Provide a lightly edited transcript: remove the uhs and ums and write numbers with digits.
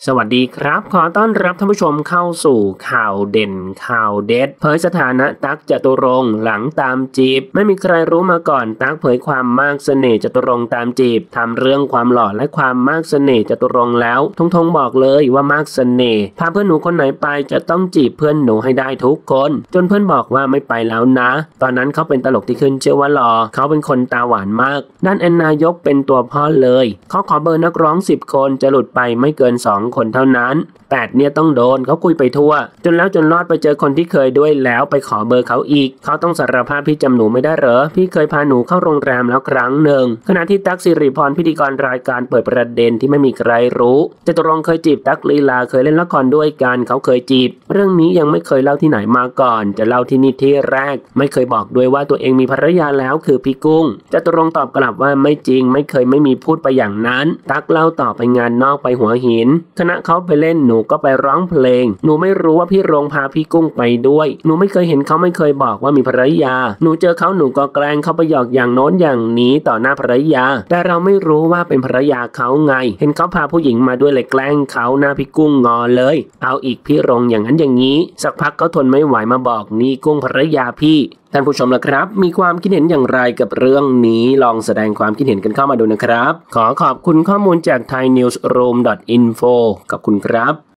สวัสดีครับขอต้อนรับท่านผู้ชมเข้าสู่ข่าวเด่นข่าวเด็ดเผยสถานะตั๊กจตุรงค์หลังตามจีบไม่มีใครรู้มาก่อนตั๊กเผยความมากเสน่ห์จตุรงค์ตามจีบทำเรื่องความหล่อและความมากเสน่ห์จตุรงค์แล้วทงบอกเลยว่ามากเสน่ห์พาเพื่อนหนูคนไหนไปจะต้องจีบเพื่อนหนูให้ได้ทุกคนจนเพื่อนบอกว่าไม่ไปแล้วนะตอนนั้นเขาเป็นตลกที่ขึ้นชื่อว่าหล่อเขาเป็นคนตาหวานมากด้านแอนนายกเป็นตัวพ่อเลยเขาขอเบอร์นักร้อง10 คนจะหลุดไปไม่เกิน2 คนเท่านั้น8เนี่ยต้องโดนเขาคุยไปทั่วจนรอดไปเจอคนที่เคยด้วยแล้วไปขอเบอร์เขาอีกเขาต้องสารภาพพี่จำหนูไม่ได้เหรอพี่เคยพาหนูเข้าโรงแรมแล้วครั้งหนึ่งขณะที่ตั๊กสิริพรพิธีกรรายการเปิดประเด็นที่ไม่มีใครรู้จตุรงค์เคยจีบตั๊กลีลาเคยเล่นละครด้วยกันเขาเคยจีบเรื่องนี้ยังไม่เคยเล่าที่ไหนมาก่อนจะเล่าที่นี่ที่แรกไม่เคยบอกด้วยว่าตัวเองมีภรรยาแล้วคือพี่กุ้งจตุรงค์ตอบกลับว่าไม่จริงไม่เคยไม่มีพูดไปอย่างนั้นตั๊กเล่าต่อไปงานนอกไปหัวหินคณะเขาไปเล่นหนูก็ไปร้องเพลงหนูไม่รู้ว่าพี่รงพาพี่กุ้งไปด้วยหนูไม่เคยเห็นเขาไม่เคยบอกว่ามีภรรยาหนูเจอเขาหนูก็แกล้งเขาไปหยอกอย่างโน้นอย่างนี้ต่อหน้าภรรยาแต่เราไม่รู้ว่าเป็นภรรยาเขาไงเห็นเขาพาผู้หญิงมาด้วยเลยแกล้งเขาหน้าพี่กุ้งงอเลยเอาอีกพี่รงอย่างนั้นอย่างนี้สักพักเขาทนไม่ไหวมาบอกนี่กุ้งภรรยาพี่ท่านผู้ชมล่ะครับมีความคิดเห็นอย่างไรกับเรื่องนี้ลองแสดงความคิดเห็นกันเข้ามาดูนะครับขอขอบคุณข้อมูลจาก thainewsroom.info ขอบคุณครับ